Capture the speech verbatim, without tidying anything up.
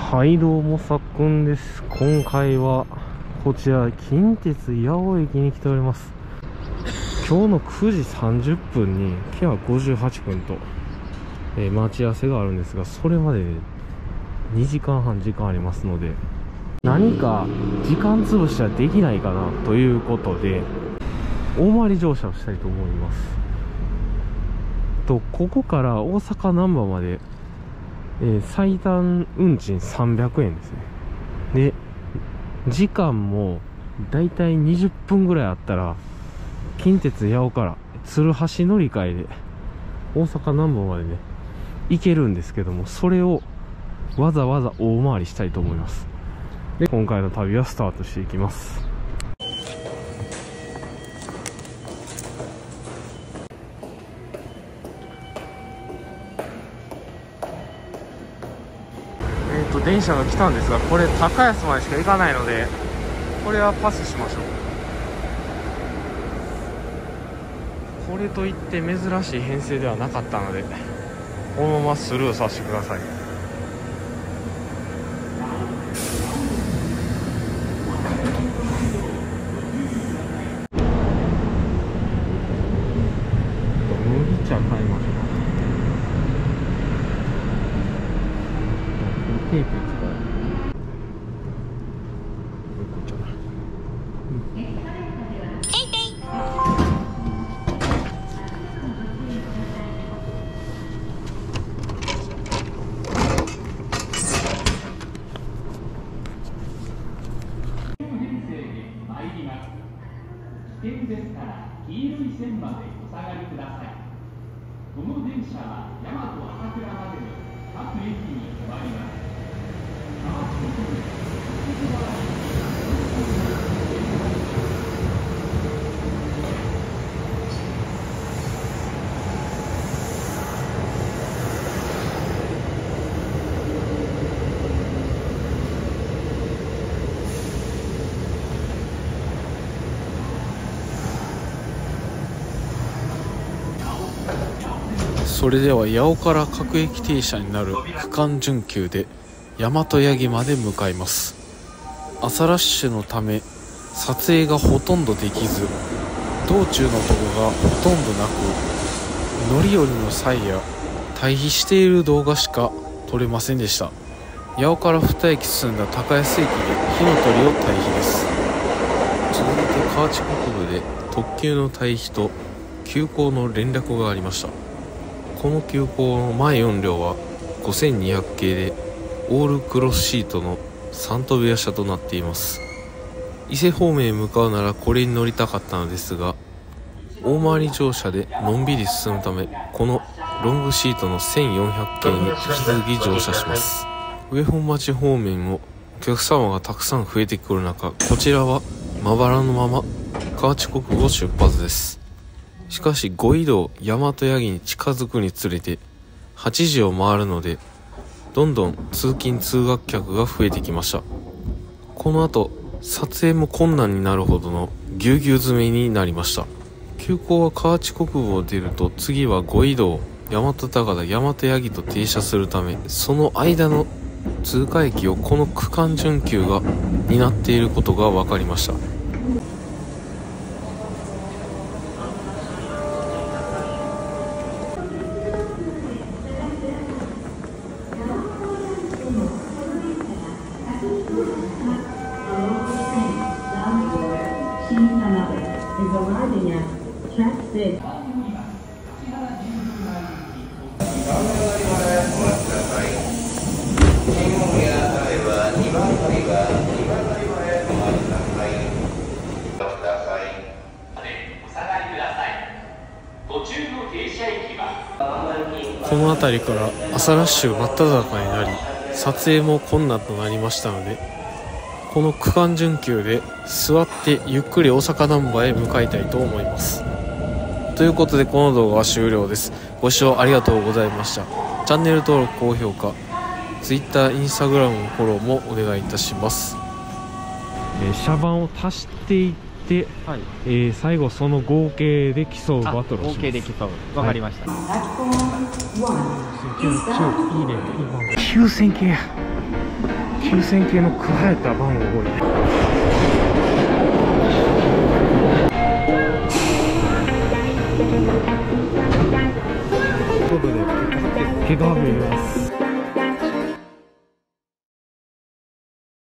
はいどうも、さっくんです。今回はこちら近鉄八尾駅に来ております。今日のくじさんじゅっぷんにケアごじゅうはっぷんと、えー、待ち合わせがあるんですが、それまでにじかんはん時間ありますので、何か時間潰しはできないかなということで大回り乗車をしたいと思います。とここから大阪難波までえー、最短運賃さんびゃくえんですね。で、時間もだいたいにじゅっぷんぐらいあったら近鉄八尾から鶴橋乗り換えで大阪難波までね行けるんですけども、それをわざわざ大回りしたいと思います。で、今回の旅はスタートしていきます。電車が来たんですが、これ高安までしか行かないので、これはパスしましょう。これといって珍しい編成ではなかったので、このままスルーさせてください。麦茶買いましょう。テープ使う。 危険ですから黄色い線までお下がりください。この電車は大和朝倉までの各駅に止まります。 それでは八尾から各駅停車になる区間準急で大和八木まで向かいます。朝ラッシュのため撮影がほとんどできず、道中のとこがほとんどなく、乗り降りの際や退避している動画しか撮れませんでした。八尾からに駅進んだ高安駅で火の鳥を退避です。続いて河内国部で特急の退避と急行の連絡がありました。この急行の前よん両はごせんにひゃく系でオールクロスシートのさんとび列車となっています。伊勢方面へ向かうならこれに乗りたかったのですが、大回り乗車でのんびり進むため、このロングシートのせんよんひゃく系に引き続き乗車します。上本町方面もお客様がたくさん増えてくる中、こちらはまばらのまま河内国部を出発です。しかしご移動大和八木に近づくにつれてはちじを回るので、どんどん通勤通学客が増えてきました。この後撮影も困難になるほどのぎゅうぎゅう詰めになりました。急行は河内国部を出ると、次はご移動大和高田大和八木と停車するため、その間の通過駅をこの区間準急が担っていることが分かりました。この辺りから朝ラッシュ真っ只中になり、撮影も困難となりましたので、この区間準急で座ってゆっくり大阪難波へ向かいたいと思います。ということで、この動画は終了です。ご視聴ありがとうございました。チャンネル登録、高評価、Twitter、Instagram のフォローもお願いいたします。 えー、車番を足していって、はい、えー、最後その合計で競うバトルをします。 合計で競う。わかりました。 はい、いいね、いい番号。きゅうせん系や。 きゅうせん系の加えた番号多い。ということで結果発表見ます。